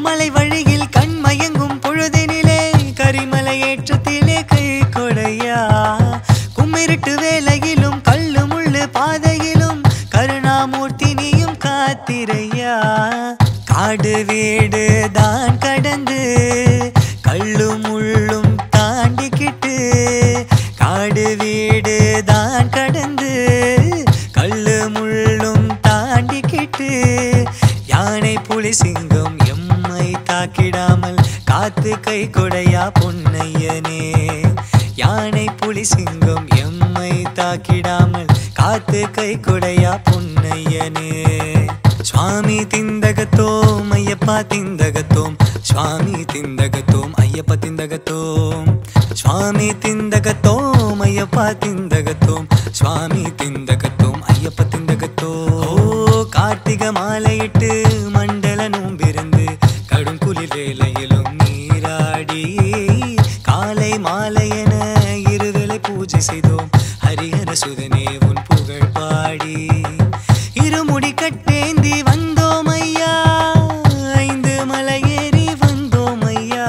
மலை வழியில் கண்மயங்கும் பொழுதினிலே கரிமலை ஏற்றத்திலே கை கொடையா கும்மிருட்டு வேலையிலும் கல்லு முள்ளு பாதையிலும் கருணாமூர்த்தி நீயும் காத்திரையா காடு வீடு தான் கடந்து கல்லும் முள்ளும் தாண்டிக்கிட்டு காடு வீடு தான் கடந்து கல்லு முள்ளும் தாண்டிக்கிட்டு யானை புலி சிங்கம் எம்மை தாக்கிடாமல் காத்து கை கொடையா பொன்னையனே யானை புலி சிங்கம் எம்மை தாக்கிடாமல் காத்து கை கொடையா பொன்னையனே சுவாமி திந்தகத்தோம் ஐயப்பா திந்தகத்தோம் சுவாமி திந்தகத்தோம் ஐயப்பா திந்தகத்தோம் சுவாமி திந்தகத்தோம் ஐயப்பா திந்தகத்தோம் சுவாமி திந்தகத்தோம் ஐயப்பா திந்தகத்தோம் கார்த்திக மாலையிட்டு மண்டல நோம்பிருந்து கடும் குளிர் வேளையிலும் நீராடி காலை மாலை என இருவேளை பூஜை செய்தோம் ஹரிஹர சுதனே உன் புகழ் பாடி இருமுடி கட்டேந்தி வந்தோம் ஐயா ஐந்து மலை ஏறி வந்தோம் ஐயா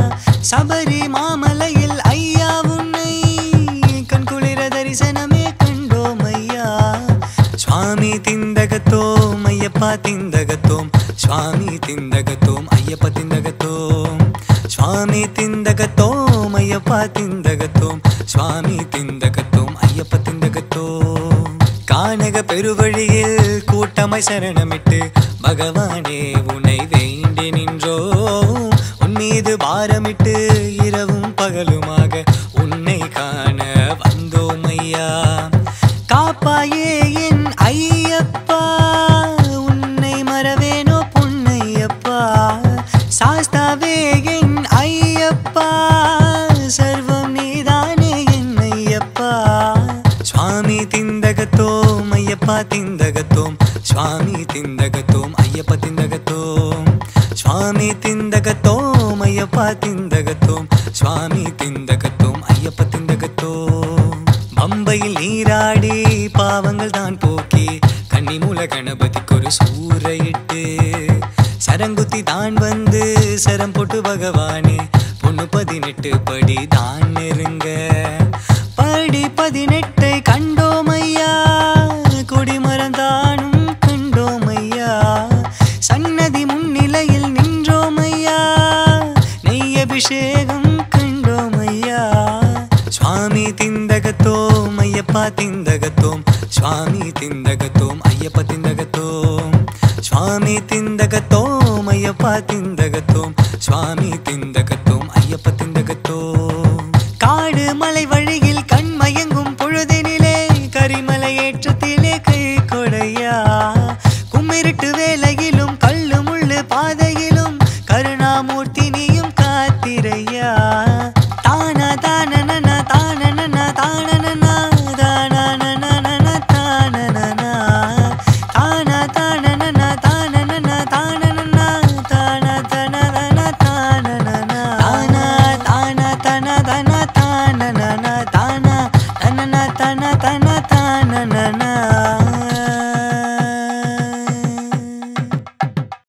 சபரி மாமலையில் ஐயா உன்னை கண்குளிர தரிசனமே கண்டோம் ஐயா சுவாமி திந்தகத்தோம் ஐயப்பா திந்தகத்தோம் சுவாமி திந்தகத்தோம் ஐயப்பா திந்தகத்தோம் சுவாமி திந்தகத்தோம் ஐயப்பா திந்தகத்தோம் சுவாமி திந்தகத்தோம் ஐயப்பா திந்தகத்தோம் கானக பெருவழியில் கூட்டமாய் சரணமிட்டு பகவானே உன்னை வேண்டி நின்றோம் உன் மீது பாரமிட்டு இரவும் பகலுமாக உன்னை காண வந்தோம் ஐயா காப்பாயே என் ஐயப்பா உன்னை மறவேனோ பொன்னையப்பா சாஸ்தாவே என் ஐயப்பா சர்வம் நீதானே என் ஐயப்பா சுவாமி திந்தகத்தோம் ஐயப்பா திந்தகத்தோம் சுவாமி திந்தகத்தோம் ஐயப்பா திந்தகத்தோம் சுவாமி திந்தகத்தோம் ஐயப்பா திந்தகத்தோம் சுவாமி திந்தகத்தோம் ஐயப்பா திந்தகத்தோம் பம்பையில் நீராடி பாவங்கள் தான் போக்கி கன்னிமூல கணபதிக்கு ஒரு சூறையிட்டு சரங்குத்தி தான் வந்து சரம் போட்டு பகவானே பொண்ணு 18 படி தான் நெருங்க படி 18 கண்டோம் ஐயா கொடிமரம் தானும் கண்டோம் ஐயா சன்னதி முன்னிலையில் நின்றோம் ஐயா நெய் அபிஷேகம் கண்டோம் ஐயா சுவாமி திந்தகத்தோம் ஐயப்பா திந்தகத்தோம் சுவாமி திந்தகத்தோம் ஐயப்பா திந்தகத்தோம் சுவாமி திந்தகத்தோம் ஐயப்பா திந்தகத்தோம் சுவாமி திந்தகத்தோம் ஐயப்பா திந்தகத்தோம் காடு மலை வழியில்